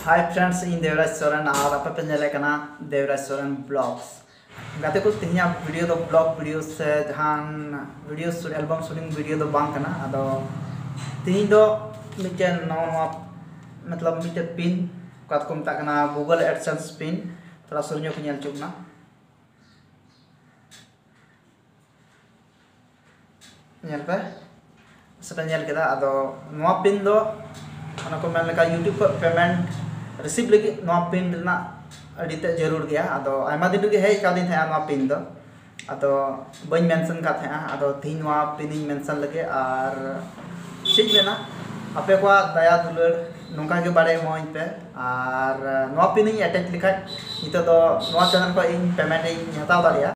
हाय friends इन देवराज सोरेन और आप पे नेले कना देवराज सोरेन ब्लॉग्स गाते को तिहिया वीडियो दो ब्लॉग वीडियो से जहान वीडियो एल्बम शूटिंग वीडियो दो बांग कना अदो तिहि दो मिटे नवा मतलब मिटे पिन कात को मता कना गूगल एडसेंस पिन थोड़ा सुरño को नेल चुकना नेल पे सेटा नेल केदा अदो नवा पिन दो अना को मेन लेका यूट्यूब पर पेमेंट रिसीव लगी नवा पिन रना अडिते जरूर गया अदो आयमा दिन के हे कादिन है नवा पिन दो अदो बइन मेंशन का था अदो तीन नवा पिन मेंशन लगे और ठीक लेना आपे को दया दुलर नोका के बारे मोइन पे और नवा पिन अटैच लिखा नितो दो नवा चैनल को इन पेमेंट इन हताव दारिया